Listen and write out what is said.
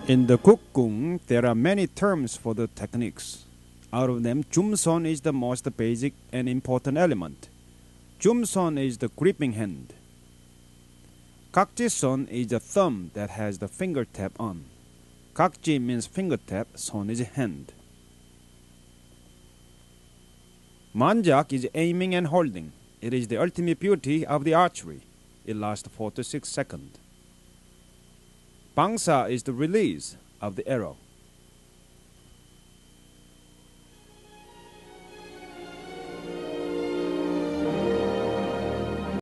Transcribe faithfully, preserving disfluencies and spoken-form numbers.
In the Gukgung, there are many terms for the techniques. Out of them, Jumson is the most basic and important element. Jumson is the gripping hand. Kakjison is the thumb that has the finger tap on. Kakji means finger tap, son is hand. Manjak is aiming and holding. It is the ultimate beauty of the archery. It lasts four to six seconds. Bangsa is the release of the arrow.